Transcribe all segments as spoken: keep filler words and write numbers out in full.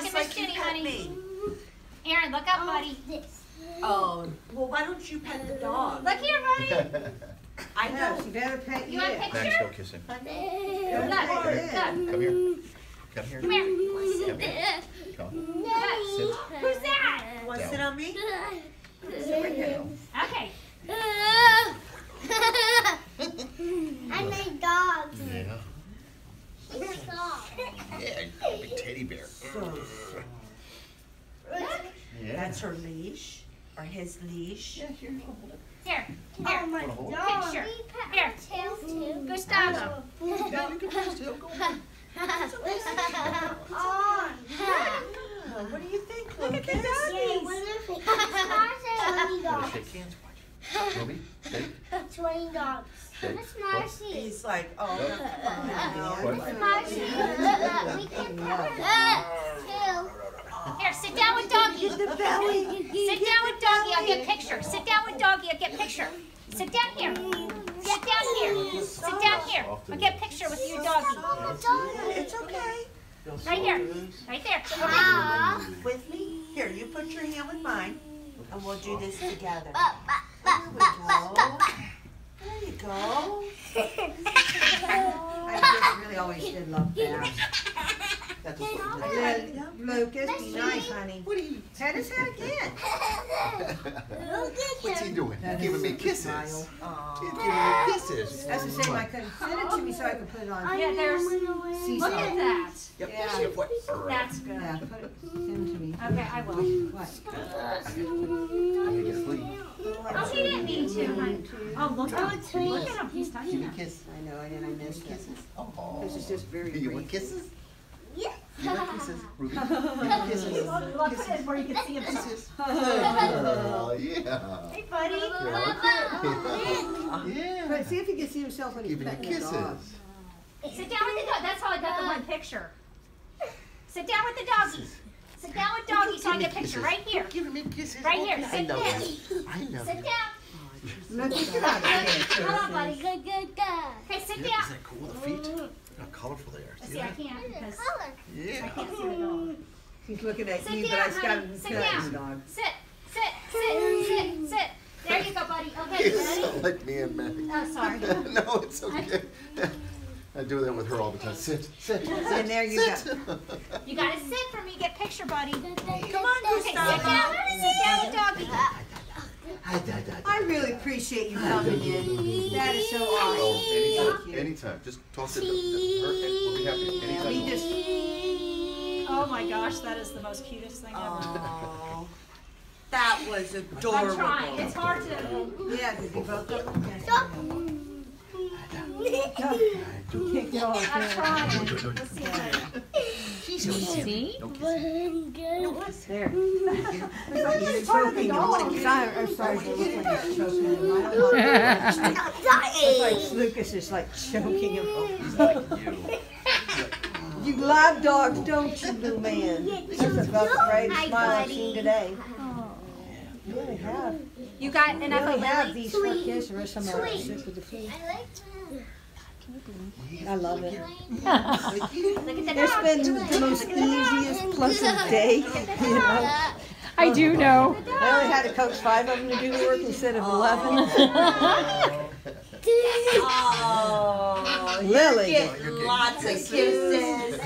at Miss like you Jenny, pet honey. me. Aaron, look up, buddy. Oh, well, why don't you pet the dog? Look here, buddy. I No, know. she better pet You you. want a picture? Max, go kiss him. Look, Good. look. Come here. Come here. Come here. Come here. Come on. Look. Sit. Who's that? You want to sit on me? Sit right here. Okay. I made dogs. Yeah. It's a dog. Yeah, big teddy bear. Yeah. That's her leash, or his leash. Yeah, here, hold it. Here. Oh Here. my Wanna hold it? god. Picture. We pet Here. our tails too. Gustavo. Yeah, you can put his tail. Go on. On. Oh, what do you think, Look at the Yay, doggies. what if it twenty Wanna dogs? shake hands? Watch. Ruby, shake. twenty dogs. Shake. It's Marcy. He's like, oh, Yep. no. What? It's Marcy. We can pet her too. Here, sit down with Doggy. The belly. Sit down with Doggy. I'll get picture. Sit down with Doggy. I'll get picture. Sit down here. Sit down here. Sit down here. I'll get picture with you, Doggy. It's okay. Right here. Right there. Ah. With me? Here, you put your hand with mine, and we'll do this together. Ba, ba, ba, ba, ba, ba, ba. There you go. I just really always did love that. That's just what I you did. Lucas, be nice, honey. What are you? Pet his head again. What's he doing? That Giving is me a kisses. smile. Aw. He's giving me kisses. That's the same. I couldn't send it to me so I could put it on. Yeah, there's. Seesaw. Look at that. Yep. Yeah. Yep. What? That's good. Yeah, put it, send it to me. Okay, I will. What? I'm gonna get sleep. Oh, he didn't mean to, honey. Oh, look at him. sweet. Look at him. He's Give touching me a him. kiss. I know, and I missed it. Kisses. Oh. This is just very You want brief. kisses? Yeah. You want kisses? Ruby? You want kisses? Look at it where you can see him. Kisses. Oh, yeah. Hey, buddy. Yeah. But see if he can see himself when he's Giving you petting the dog. kisses. Sit down with the dog. That's how I got the one picture. Sit down with the doggy. Sit down with doggy so I get a picture right here. Giving me kisses. Right here. Okay, I Sit know down. that. I know Sit that. down. Let's get out of here. Come on, buddy. Good, good, good. Okay, sit Yeah, down. isn't that cool? The feet. Look how colorful they are. See, I can't because Color. I Yeah. can't see the dog. He's looking at Sit you, but down, I just got honey. him Sit petting down. the dog. Sit, sit, sit, sit, sit. There you go, buddy. Okay, You you sound ready? like me and Mac. Oh, sorry. No, it's okay. I do that with her all the time. Sit, sit, sit. And there you sit. You gotta sit for me. Get picture, buddy. Come on, Okay, sit down. Gustavo. Sit down with doggy. Hi, Dad, Dad. I really appreciate you coming in. That is so Oh, awesome. anytime, anytime. Just talk to the, the her and we'll be happy. Anytime. We just, Oh my gosh, that is the most cutest thing ever. Aw. That was I'm adorable. trying. It's hard to. yeah, did you both of them? Stop. Can't get all I'm the trying. Let's see. She's see? No kissing. There. It's like he's choking. Sorry, I'm sorry. It looks like he's choking him. I don't know. It's like Lucas is like choking him. He's like you. You love dogs, don't you, Blue Man? That's about the brightest smile I've seen today. You really have. You got You enough really of have Lily? these for kids, the rest of them are sick with the food. I like I love it. Look at the It's dog. been the most easiest, pleasant day, you know. I do know. I only had to coax five of them to do the work instead of eleven. Oh, Lily. get lots of kisses.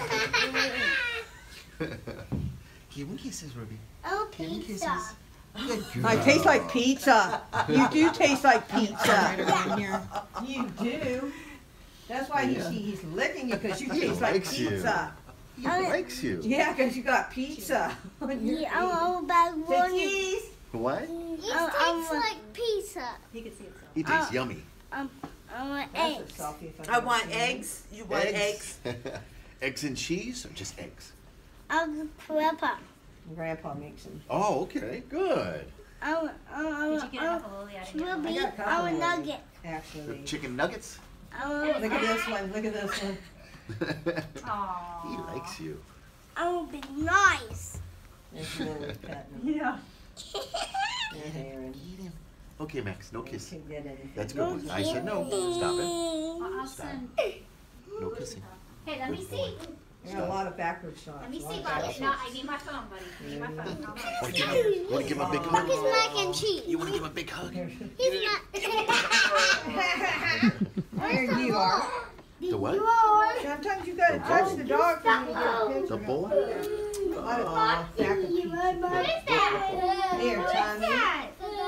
Give me kisses, Ruby. Oh, Give me pizza. kisses. Good girl. I taste like pizza. You do taste like Right pizza. around here. You do. That's why he's, he's licking you, because you He taste like likes you. pizza. He likes you. Yeah, because you got pizza on your Yeah, I'm about feet. one. Cookies. What? It tastes like pizza. You can see it. He tastes yummy. Um, I want That's eggs. a selfie if I can want see it. eggs. You want eggs? Eggs and cheese or just eggs? I'm Grandpa. Grandpa makes them. Oh, okay. Good. I want, I want, Did you get I enough want, of Lily? I didn't get Ruby, I got a couple I want of them. nugget. Actually. Chicken nuggets? I want, Look at this one. Look at this one. Aww. He likes you. I want to be nice. There's Lily petting him. Yeah. There's Aaron. Eat him. Okay, Max. No He kiss. can't get anything. That's good. I said no. Stop it. Well, I'll send. No kissing. Hey, let me see. I got a lot of backwards shots. Let me a lot see, of Bobby. backwards. No, I need my phone, buddy. I need my phone. Hold on. Want to give him, want to give him a big hug? Fuck is mac and cheese. You want to give him a big hug? He's not. There you are. The what? You are. Sometimes you gotta touch the dog when you get a picture. The boy? A lot of uh, backwards cheese. What is that? Here, What's Tommy. that?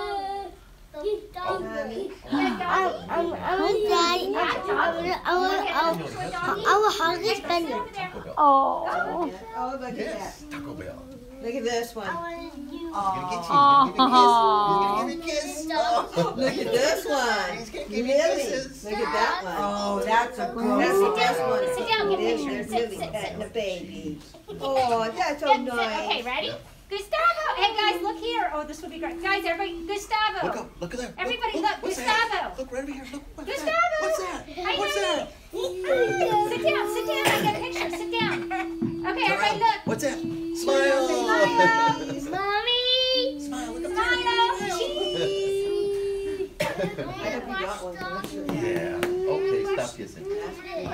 Tommy. I'm, I'm, I'm a daddy. I will, I will hug his belly. Oh. Oh, look at that. Yes. Taco Bell. Look at this one. He's gonna get you. He's gonna give you a kiss. He's gonna give you a kiss. Oh. Look at this one. He's gonna give you Millie. kisses. Look at that one. Oh, that's a good Sit That's the down. best one. Sit down, get a It is. picture. There's Sit, Millie sit, petting sit. the baby. Oh, that's so Sit, sit. nice. Okay, ready? Gustavo. Hey, guys, look here. Oh, this will be great. Guys, everybody, Gustavo. Look up. Look at there. Everybody, look. look. What's Gustavo. that? Look right over here. Look. What's Gustavo. that? What's that? Hi, What's honey. that? Sit down, sit down. I got a picture. Sit down. Okay, everybody, look. What's that? Smile. Smile. Mommy. Smile. Look up Smile. there. Cheese. I hope you got one. Yeah. Okay, stop kissing.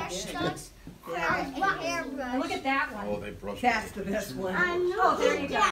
Look at that one. Oh, they brushed That's the best one. Oh, there you go.